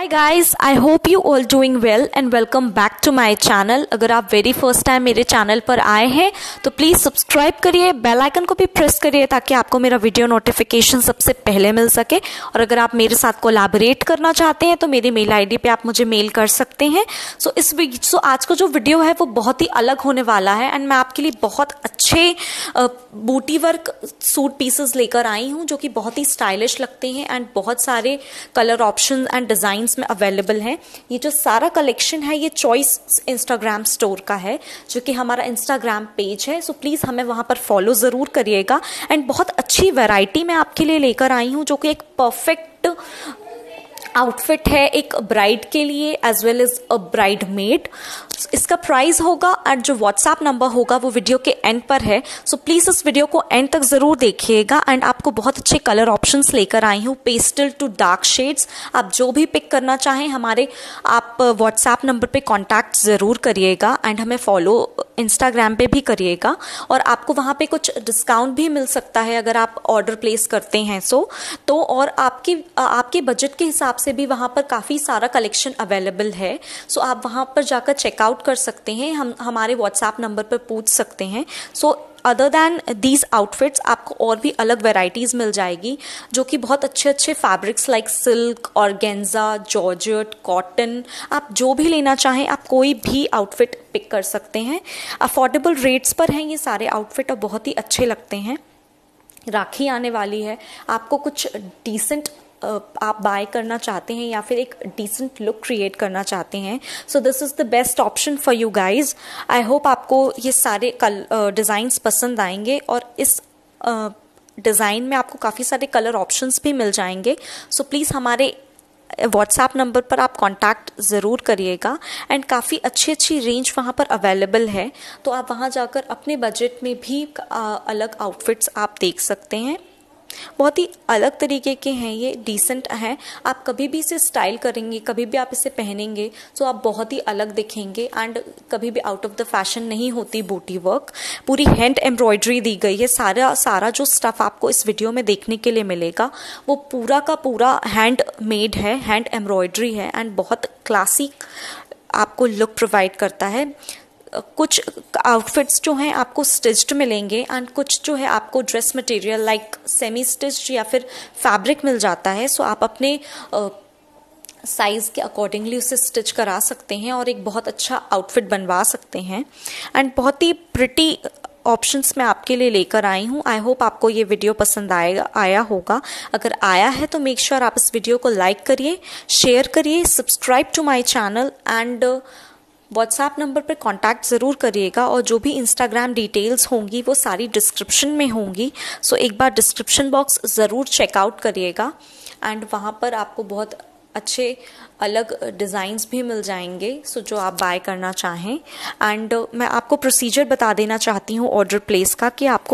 Hi guys, I hope you all doing well and welcome back to my channel. अगर आप very first time मेरे channel पर आए हैं तो प्लीज़ सब्सक्राइब करिए, बेल आइकन को भी प्रेस करिए ताकि आपको मेरा वीडियो नोटिफिकेशन सबसे पहले मिल सके। और अगर आप मेरे साथ कोलैबोरेट करना चाहते हैं तो मेरी मेल आईडी पे आप मुझे मेल कर सकते हैं। सो आज का जो वीडियो है वो बहुत ही अलग होने वाला है एंड मैं आपके लिए बहुत अच्छे बूटी वर्क सूट पीसेस लेकर आई हूँ जो कि बहुत ही स्टाइलिश लगते हैं एंड बहुत सारे कलर ऑप्शन एंड डिज़ाइंस में अवेलेबल हैं। ये जो सारा कलेक्शन है ये चॉइस इंस्टाग्राम स्टोर का है जो कि हमारा इंस्टाग्राम पेज है। सो प्लीज़ हमें वहाँ पर फॉलो ज़रूर करिएगा एंड बहुत अच्छी वैरायटी मैं आपके लिए लेकर आई हूँ जो कि एक परफेक्ट आउटफिट है एक ब्राइड के लिए as well as a bride maid. इसका प्राइस होगा और जो व्हाट्सएप नंबर होगा वो वीडियो के एंड पर है। सो प्लीज़ इस वीडियो को एंड तक ज़रूर देखिएगा एंड आपको बहुत अच्छे कलर ऑप्शंस लेकर आई हूँ, पेस्टल टू डार्क शेड्स। आप जो भी पिक करना चाहें हमारे आप व्हाट्सएप नंबर पे कांटेक्ट ज़रूर करिएगा एंड हमें फॉलो इंस्टाग्राम पे भी करिएगा और आपको वहाँ पे कुछ डिस्काउंट भी मिल सकता है अगर आप ऑर्डर प्लेस करते हैं तो और आपके बजट के हिसाब से भी वहाँ पर काफ़ी सारा कलेक्शन अवेलेबल है। सो आप वहाँ पर जाकर चेकआउट कर सकते हैं, हम हमारे व्हाट्सएप नंबर पर पूछ सकते हैं। So other than these outfits आपको और भी अलग वेराइटीज़ मिल जाएगी जो कि बहुत अच्छे अच्छे fabrics like silk, organza, georgette, cotton, आप जो भी लेना चाहें आप कोई भी आउटफिट पिक कर सकते हैं। अफोर्डेबल रेट्स पर हैं ये सारे आउटफिट और बहुत ही अच्छे लगते हैं। राखी आने वाली है, आपको कुछ डिसेंट आप बाय करना चाहते हैं या फिर एक डिसेंट लुक क्रिएट करना चाहते हैं so this is the best option for you guys. I hope आपको ये सारे डिज़ाइंस पसंद आएंगे और इस डिज़ाइन में आपको काफ़ी सारे कलर ऑप्शंस भी मिल जाएंगे। सो प्लीज़ हमारे व्हाट्सएप नंबर पर आप कांटेक्ट ज़रूर करिएगा एंड काफ़ी अच्छी रेंज वहाँ पर अवेलेबल है तो आप वहाँ जाकर अपने बजट में भी अलग आउटफिट्स आप देख सकते हैं। बहुत ही अलग तरीके के हैं ये, डिसेंट हैं, आप कभी भी इसे स्टाइल करेंगे, कभी भी आप इसे पहनेंगे तो आप बहुत ही अलग दिखेंगे एंड कभी भी आउट ऑफ द फैशन नहीं होती बूटी वर्क। पूरी हैंड एम्ब्रॉयडरी दी गई है, सारा जो स्टफ़ आपको इस वीडियो में देखने के लिए मिलेगा वो पूरा का पूरा हैंड मेड है, हैंड एम्ब्रॉयडरी है एंड बहुत क्लासिक आपको लुक प्रोवाइड करता है। कुछ आउटफिट्स जो हैं आपको स्टिच्ड मिलेंगे एंड कुछ जो है आपको dress material like semi stitched या फिर फैब्रिक मिल जाता है। सो आप अपने साइज़ के अकॉर्डिंगली उसे स्टिच करा सकते हैं और एक बहुत अच्छा आउटफिट बनवा सकते हैं एंड बहुत ही प्रिटी ऑप्शंस मैं आपके लिए लेकर आई हूँ। आई होप आपको ये वीडियो पसंद आया होगा। अगर आया है तो मेक श्योर आप इस वीडियो को लाइक करिए, शेयर करिए, subscribe to my channel and WhatsApp number पर कांटेक्ट ज़रूर करिएगा और जो भी इंस्टाग्राम डिटेल्स होंगी वो सारी डिस्क्रिप्शन में होंगी। सो एक बार डिस्क्रिप्शन बॉक्स ज़रूर चेकआउट करिएगा एंड वहाँ पर आपको बहुत अच्छे अलग डिज़ाइंस भी मिल जाएंगे सो जो आप बाय करना चाहें। एंड मैं आपको प्रोसीजर बता देना चाहती हूँ ऑर्डर प्लेस का कि आपको